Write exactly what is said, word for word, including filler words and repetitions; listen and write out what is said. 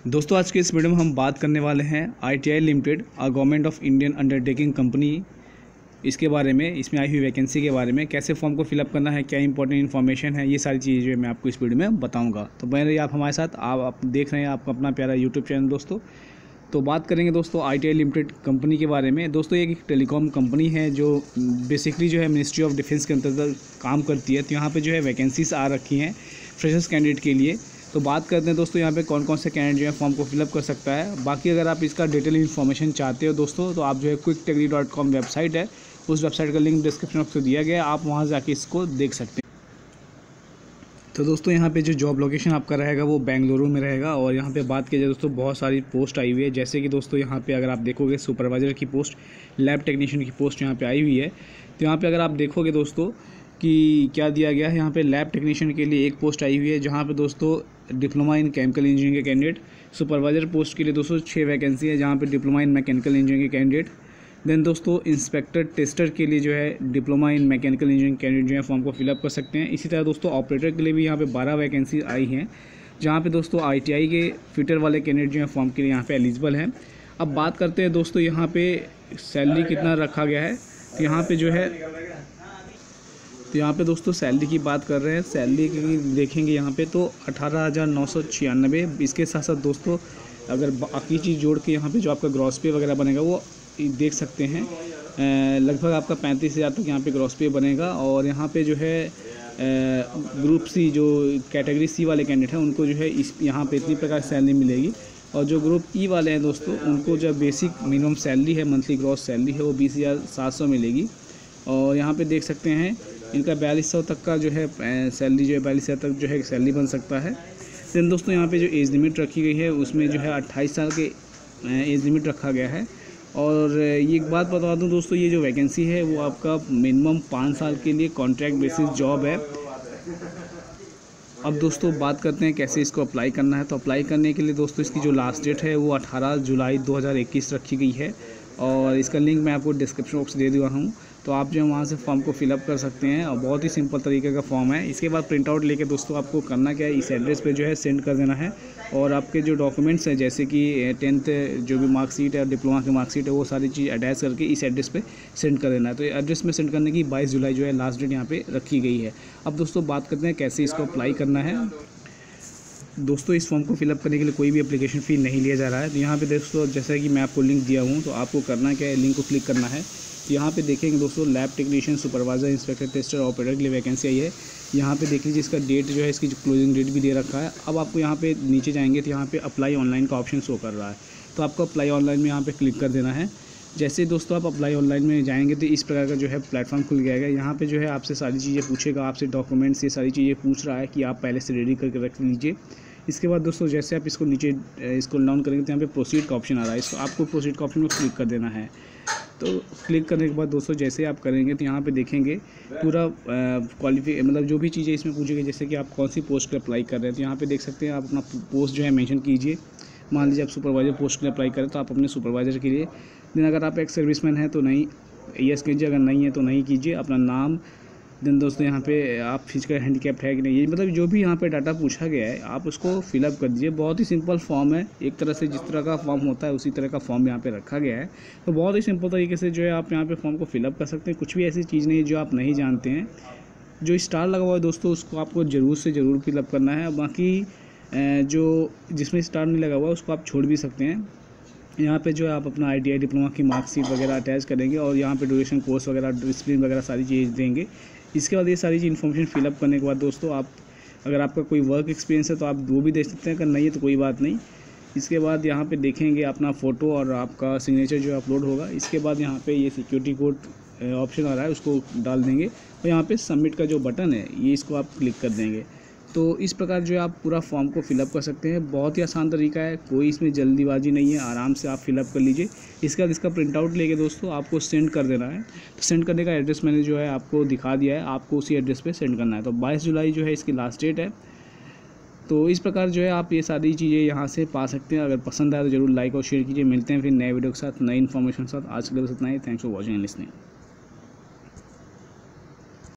दोस्तों आज के इस वीडियो में हम बात करने वाले हैं I T I limited a government of Indian undertaking company इसके बारे में, इसमें आई हुई वैकेंसी के बारे में, कैसे फॉर्म को फिलअप करना है, क्या इंपॉर्टेंट इन्फॉर्मेशन है, ये सारी चीज़ें मैं आपको इस वीडियो में बताऊंगा। तो पहले आप हमारे साथ आप, आप देख रहे हैं आपका अपना प्यारा यूट्यूब चैनल दोस्तों। तो बात करेंगे दोस्तों I T I limited company के बारे में। दोस्तों ये एक टेलीकॉम कंपनी है जो बेसिकली जो है मिनिस्ट्री ऑफ डिफेंस के अंतर्गत काम करती है। तो यहाँ पे जो है वैकेंसीज आ रखी हैं फ्रेशर्स कैंडिडेट के लिए। तो बात करते हैं दोस्तों यहाँ पे कौन कौन से कैंडिडेट जो है फॉर्म को फिलअप कर सकता है। बाकी अगर आप इसका डिटेल इन्फॉर्मेशन चाहते हो दोस्तों तो आप जो है क्विक टेकरी डॉट कॉम वेबसाइट है, उस वेबसाइट का लिंक डिस्क्रिप्शन बॉक्स में दिया गया है, आप वहाँ जाके इसको देख सकते हैं। तो दोस्तों यहाँ पे जो जॉब लोकेशन आपका रहेगा वो बेंगलुरु में रहेगा। और यहाँ पे बात की जाए दोस्तों बहुत सारी पोस्ट आई हुई है, जैसे कि दोस्तों यहाँ पे अगर आप देखोगे सुपरवाइज़र की पोस्ट, लैब टेक्नीशियन की पोस्ट यहाँ पे आई हुई है। तो यहाँ पे अगर आप देखोगे दोस्तों कि क्या दिया गया है, यहाँ पे लैब टेक्नीशियन के लिए एक पोस्ट आई हुई है जहाँ पे दोस्तों डिप्लोमा इन केमिकल इंजीनियरिंग के कैंडिडेट। सुपरवाइज़र पोस्ट के लिए दोस्तों छः वैकेंसी है जहाँ पे डिप्लोमा इन मैकेनिकल इंजीनियरिंग के कैंडिडेट। देन दोस्तों इंस्पेक्टर टेस्टर के लिए जो है diploma in mechanical engineering candidate जो है फॉर्म को फिलअप कर सकते हैं। इसी तरह दोस्तों ऑपरेटर के लिए भी यहाँ पे बारह वैकेंसी आई हैं जहाँ पे दोस्तों आई टी आई के फिटर वाले कैंडिडेट जो है फॉर्म के लिए यहाँ पे एलिजिबल हैं। अब बात करते हैं दोस्तों यहाँ पे सैलरी कितना रखा गया है। तो यहाँ पे जो है तो यहाँ पे दोस्तों सैलरी की बात कर रहे हैं, सैलरी की देखेंगे यहाँ पे तो अठारह हज़ार नौ सौ छियानबे। इसके साथ साथ दोस्तों अगर बाकी चीज़ जोड़ के यहाँ पे जो आपका ग्रॉस पे वगैरह बनेगा वो देख सकते हैं, लगभग आपका पैंतीस हज़ार तक यहाँ पे ग्रॉस पे बनेगा। और यहाँ पे जो है ग्रुप सी जो कैटेगरी सी वाले कैंडिडेट हैं उनको जो है इस यहाँ पे इतनी प्रकार सैलरी मिलेगी। और जो ग्रुप ई वाले हैं दोस्तों उनको जो बेसिक मिनिमम सैलरी है, मंथली ग्रॉस सैलरी है वो बीस हज़ार सात सौ मिलेगी। और यहाँ पे देख सकते हैं इनका बयालीस सौ तक का जो है सैलरी जो है बयालीस हज़ार तक जो है सैलरी बन सकता है। देन दोस्तों यहाँ पे जो एज लिमिट रखी गई है उसमें जो है अट्ठाईस साल के एज लिमिट रखा गया है। और ये एक बात बता दूं दोस्तों, ये जो वैकेंसी है वो आपका मिनिमम पाँच साल के लिए कॉन्ट्रैक्ट बेसिस जॉब है। अब दोस्तों बात करते हैं कैसे इसको अप्लाई करना है। तो अप्लाई करने के लिए दोस्तों इसकी जो लास्ट डेट है वो अठारह जुलाई दो हज़ार इक्कीस रखी गई है और इसका लिंक मैं आपको डिस्क्रिप्शन बॉक्स दे दिया हूँ। तो आप जो है वहाँ से फॉर्म को फिलअप कर सकते हैं और बहुत ही सिंपल तरीके का फॉर्म है। इसके बाद प्रिंट आउट लेके दोस्तों आपको करना क्या है, इस एड्रेस पे जो है सेंड कर देना है। और आपके जो डॉक्यूमेंट्स हैं जैसे कि टेंथ जो भी मार्कशीट है, डिप्लोमा की मार्कशीट है, वो सारी चीज़ अटैच करके इस एड्रेस पे सेंड कर देना है। तो एड्रेस में सेंड करने की बाईस जुलाई जो है लास्ट डेट यहाँ पे रखी गई है। अब दोस्तों बात करते हैं कैसे इसको अप्लाई करना है। दोस्तों इस फॉर्म को फिलअप करने के लिए कोई भी एप्लीकेशन फ़ी नहीं लिया जा रहा है। तो यहाँ पे दोस्तों जैसा कि मैं आपको लिंक दिया हूँ तो आपको करना क्या है, लिंक को क्लिक करना है। यहाँ पे देखेंगे दोस्तों lab technician, supervisor, inspector, tester, operator के लिए वैकेंसी आई है। यहाँ पे देख लीजिए इसका डेट जो है, इसकी जो क्लोजिंग डेट भी दे रखा है। अब आपको यहाँ पे नीचे जाएंगे तो यहाँ पे अप्लाई ऑनलाइन का ऑप्शन शो कर रहा है। तो आपको अप्लाई ऑनलाइन में यहाँ पे क्लिक कर देना है। जैसे ही दोस्तों आप अप्लाई ऑनलाइन में जाएंगे तो इस प्रकार का जो है प्लेटफॉर्म खुल जाएगा। यहाँ पे जो है आपसे सारी चीज़ें पूछेगा, आपसे डॉक्यूमेंट्स ये सारी चीज़ें पूछ रहा है कि आप पहले से रेडी करके रख लीजिए। इसके बाद दोस्तों जैसे आप इसको नीचे इसको डाउन करेंगे तो यहाँ पे प्रोसीड का ऑप्शन आ रहा है, इसको आपको प्रोसीड का ऑप्शन में क्लिक कर देना है। तो क्लिक करने के बाद दोस्तों जैसे आप करेंगे तो यहाँ पे देखेंगे पूरा क्वालिफाई मतलब जो भी चीज़ें इसमें पूछेगी, जैसे कि आप कौन सी पोस्ट पर अप्लाई कर रहे हैं। तो यहाँ पे देख सकते हैं आप अपना पोस्ट जो है मेंशन कीजिए। मान लीजिए आप सुपरवाइज़र पोस्ट के लिए अप्लाई करें तो आप अपने सुपरवाइज़र के लिए, देन अगर आप एक सर्विसमैन हैं तो नहीं यस कीजिए, अगर नहीं है तो नहीं कीजिए। अपना नाम, देन दोस्तों यहाँ पे आप फिजिकल हैंडीकैप्ड है कि नहीं, ये मतलब जो भी यहाँ पे डाटा पूछा गया है आप उसको फिलअप कर दीजिए। बहुत ही सिंपल फॉर्म है, एक तरह से जिस तरह का फॉर्म होता है उसी तरह का फॉर्म यहाँ पे रखा गया है। तो बहुत ही सिंपल तरीके से जो है आप यहाँ पे फॉर्म को फिलअप कर सकते हैं। कुछ भी ऐसी चीज़ नहीं है जो आप नहीं जानते हैं। जो स्टार लगा हुआ है दोस्तों उसको आपको ज़रूर से ज़रूर फिलअप करना है। बाकी जो जिसमें स्टार नहीं लगा हुआ उसको आप छोड़ भी सकते हैं। यहाँ पे जो है आप अपना आई टी आई डिप्लोमा की मार्कशीट वगैरह अटैच करेंगे और यहाँ पे ड्यूरेशन कोर्स वगैरह, डिसिप्लिन वगैरह सारी चीज़ देंगे। इसके बाद ये सारी चीज़ इन्फॉर्मेशन फिलअप करने के बाद दोस्तों आप अगर आपका कोई वर्क एक्सपीरियंस है तो आप वो भी दे सकते हैं, अगर नहीं है तो कोई बात नहीं। इसके बाद यहाँ पे देखेंगे अपना फ़ोटो और आपका सिग्नेचर जो अपलोड होगा। इसके बाद यहाँ पे ये सिक्योरिटी कोड ऑप्शन आ रहा है उसको डाल देंगे और यहाँ पे सबमिट का जो बटन है ये इसको आप क्लिक कर देंगे। तो इस प्रकार जो है आप पूरा फॉर्म को फिलअप कर सकते हैं। बहुत ही आसान तरीका है, कोई इसमें जल्दीबाजी नहीं है, आराम से आप फिलअप कर लीजिए। इसके बाद इसका प्रिंट आउट लेके दोस्तों आपको सेंड कर देना है। तो सेंड करने का एड्रेस मैंने जो है आपको दिखा दिया है, आपको उसी एड्रेस पे सेंड करना है। तो बाईस जुलाई जो है इसकी लास्ट डेट है। तो इस प्रकार जो है आप ये सारी चीज़ें यहाँ से पा सकते हैं। अगर पसंद आए तो जरूर लाइक और शेयर कीजिए। मिलते हैं फिर नए वीडियो के साथ, नई इन्फॉर्मेशन के साथ। आज के लिए बस इतना ही। Thanks for watching and listening.